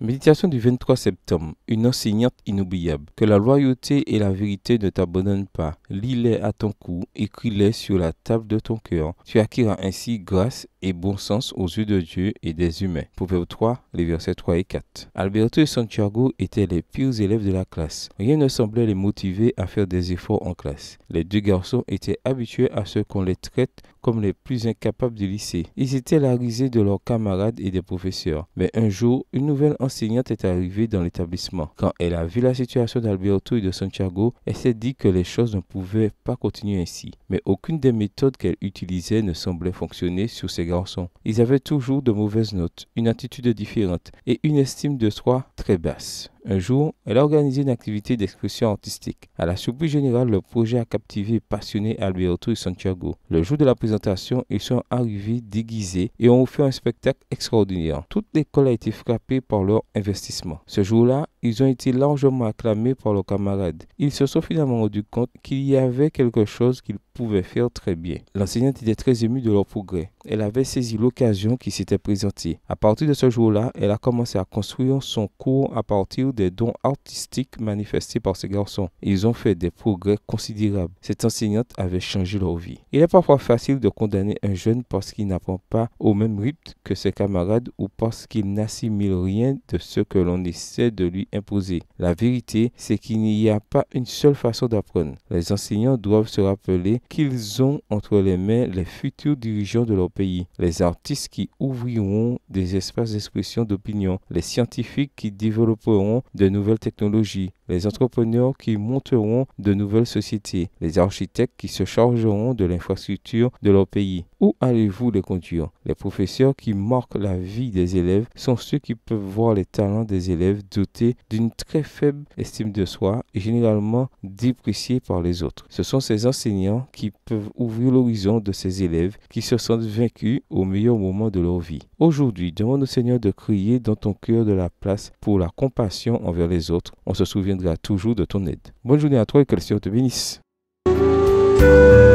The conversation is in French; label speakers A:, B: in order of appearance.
A: Méditation du 23 septembre. Une enseignante inoubliable. Que la loyauté et la vérité ne t'abandonnent pas. Lis-les à ton cou, écris-les sur la table de ton cœur. Tu acquéras ainsi grâce et bon sens aux yeux de Dieu et des humains. Proverbe 3, les versets 3 et 4. Alberto et Santiago étaient les pires élèves de la classe. Rien ne semblait les motiver à faire des efforts en classe. Les deux garçons étaient habitués à ce qu'on les traite comme les plus incapables du lycée. Ils étaient la risée de leurs camarades et des professeurs. Mais un jour, une nouvelle enseignante est arrivée dans l'établissement. Quand elle a vu la situation d'Alberto et de Santiago, elle s'est dit que les choses ne pouvaient pas continuer ainsi. Mais aucune des méthodes qu'elle utilisait ne semblait fonctionner sur ces garçons. Ils avaient toujours de mauvaises notes, une attitude différente et une estime de soi très basse. Un jour, elle a organisé une activité d'expression artistique. À la surprise générale, le projet a captivé et passionné Alberto et Santiago. Le jour de la présentation, ils sont arrivés déguisés et ont offert un spectacle extraordinaire. Toute l'école a été frappée par leur investissement. Ce jour-là, ils ont été largement acclamés par leurs camarades. Ils se sont finalement rendus compte qu'il y avait quelque chose qu'ils pouvaient faire très bien. L'enseignante était très émue de leur progrès. Elle avait saisi l'occasion qui s'était présentée. À partir de ce jour-là, elle a commencé à construire son cours à partir des dons artistiques manifestés par ces garçons. Ils ont fait des progrès considérables. Cette enseignante avait changé leur vie. Il est parfois facile de condamner un jeune parce qu'il n'apprend pas au même rythme que ses camarades ou parce qu'il n'assimile rien de ce que l'on essaie de lui imposer. La vérité, c'est qu'il n'y a pas une seule façon d'apprendre. Les enseignants doivent se rappeler qu'ils ont entre les mains les futurs dirigeants de leur pays, les artistes qui ouvriront des espaces d'expression d'opinion, les scientifiques qui développeront de nouvelles technologies, les entrepreneurs qui monteront de nouvelles sociétés, les architectes qui se chargeront de l'infrastructure de leur pays. Où allez-vous les conduire? Les professeurs qui marquent la vie des élèves sont ceux qui peuvent voir les talents des élèves dotés d'une très faible estime de soi et généralement dépréciés par les autres. Ce sont ces enseignants qui peuvent ouvrir l'horizon de ces élèves qui se sentent vaincus au meilleur moment de leur vie. Aujourd'hui, demande au Seigneur de créer dans ton cœur de la place pour la compassion envers les autres. On se souviendra toujours de ton aide. Bonne journée à toi et que le Seigneur te bénisse.